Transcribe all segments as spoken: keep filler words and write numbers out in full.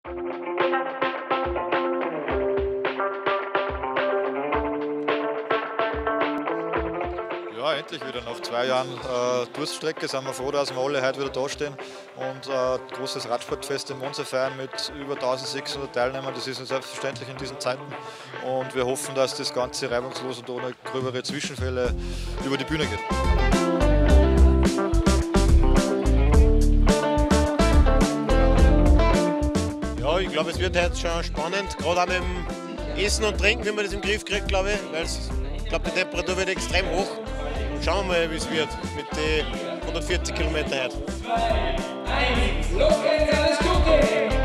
Ja, endlich wieder. Nach zwei Jahren äh, Durststrecke sind wir froh, dass wir alle heute wieder dastehen und äh, ein großes Radsportfest in Monza feiern mit über eintausendsechshundert Teilnehmern. Das ist nicht selbstverständlich in diesen Zeiten und wir hoffen, dass das Ganze reibungslos und ohne gröbere Zwischenfälle über die Bühne geht. Ja, ich glaube, es wird heute schon spannend, gerade auch mit dem Essen und Trinken, wie man das im Griff kriegt, glaube ich, weil ich glaube, die Temperatur wird extrem hoch. Schauen wir mal, wie es wird mit den hundertvierzig Kilometern heute. Eins, los geht's, alles Gute!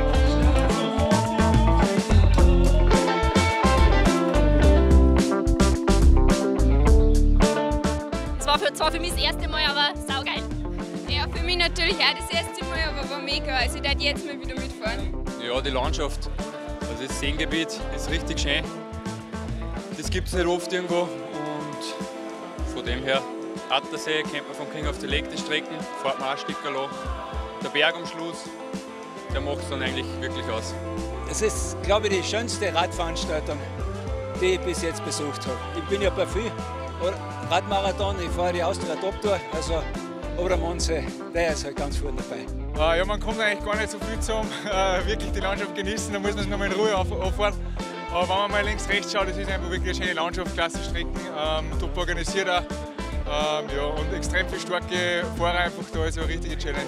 Es war für, zwar für mich das erste Mal, aber saugeil. Ja, für mich natürlich auch das erste Mal, aber war mega. Also ich darf jetzt mal wieder mitfahren. Ja, die Landschaft, also das Seengebiet ist richtig schön. Das gibt es nicht oft irgendwo und von dem her, Attersee kennt man von King of the Lake die Strecken, fährt man auch Stückchen lang. Der Berg am Schluss, der macht es dann eigentlich wirklich aus. Es ist, glaube ich, die schönste Radveranstaltung, die ich bis jetzt besucht habe. Ich bin ja bei viel Radmarathon, ich fahre die Austria Top Tour, also Obermonse, der ist halt ganz vorne dabei. Ja, man kommt eigentlich gar nicht so viel zum äh, wirklich die Landschaft genießen, da muss man es nochmal in Ruhe auffahren. Aber wenn man mal links rechts schaut, das ist einfach wirklich eine schöne Landschaft, klasse Strecken, ähm, top organisiert auch. Ähm, ja, und extrem viele starke Fahrer einfach da, also eine richtige Challenge.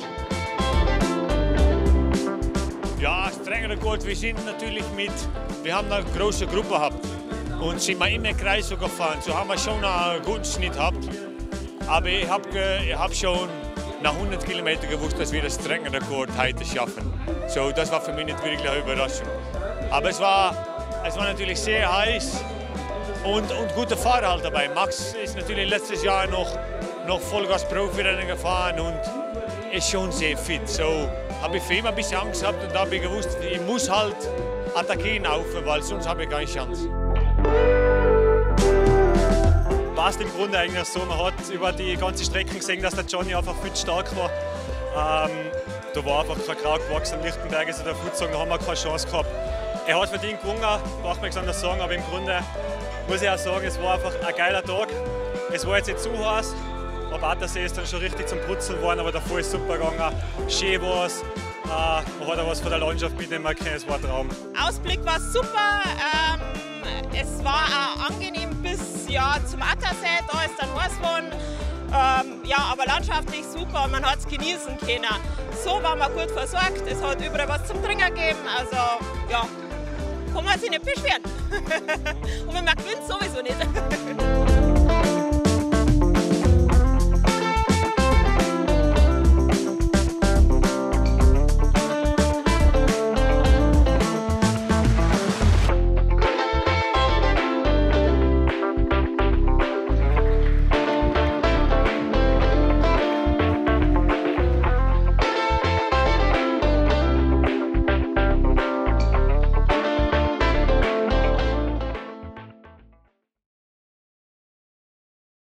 Ja, strenger Rekord, wir sind natürlich mit, wir haben eine große Gruppe gehabt und sind wir immer im Kreis sogar gefahren, so haben wir schon einen guten Schnitt gehabt. Aber ich habe ich hab schon nach hundert Kilometern gewusst, dass wir das strenger Rekord heute schaffen. So, das war für mich nicht wirklich eine Überraschung. Aber es war, es war natürlich sehr heiß. Und, und gute Fahrer halt dabei. Max ist natürlich letztes Jahr noch, noch Vollgas-Profirennen gefahren und ist schon sehr fit. So habe ich für ihn ein bisschen Angst gehabt und da habe ich gewusst, ich muss halt attackieren laufen, weil sonst habe ich keine Chance. Passt im Grunde eigentlich so. Man hat über die ganze Strecke gesehen, dass der Johnny einfach viel zu stark war. Ähm, da war einfach kein Kraut gewachsen am Lichtenberg, also der Futsal, da haben wir keine Chance gehabt. Er hat verdient gewonnen, braucht man nichts anderes sagen, aber im Grunde muss ich auch sagen, es war einfach ein geiler Tag. Es war jetzt nicht zu heiß, aber Attersee ist dann schon richtig zum Putzen geworden, aber davor ist super gegangen. Schön war es, äh, man hat auch was von der Landschaft mitnehmen können, es war ein Traum. Ausblick war super, ähm, es war auch angenehm bis ja, zum Attersee, da ist dann heiß geworden. Ähm, ja, aber landschaftlich super und man hat es genießen können. So war man gut versorgt, es hat überall was zum Trinken gegeben, also ja. Kann man sich nicht beschweren. Und wenn man gewinnt, sowieso nicht.